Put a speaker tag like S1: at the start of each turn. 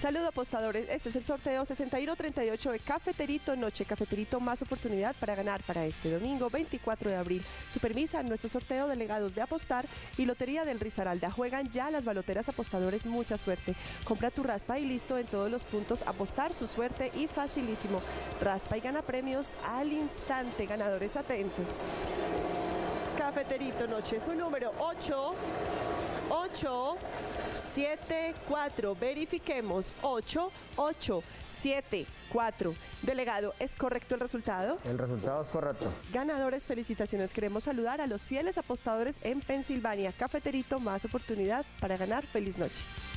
S1: Saludos apostadores, este es el sorteo 6138 de Cafeterito Noche. Cafeterito, más oportunidad para ganar para este domingo 24 de abril. Supervisan nuestro sorteo delegados de Apostar y Lotería del Risaralda. Juegan ya las baloteras apostadores, mucha suerte. Compra tu raspa y listo en todos los puntos. Apostar, su suerte y facilísimo. Raspa y gana premios al instante. Ganadores atentos. Cafeterito Noche, su número 8874. Verifiquemos. 8874. Delegado, ¿es correcto el resultado?
S2: El resultado es correcto.
S1: Ganadores, felicitaciones. Queremos saludar a los fieles apostadores en Pensilvania. Cafeterito, más oportunidad para ganar. Feliz noche.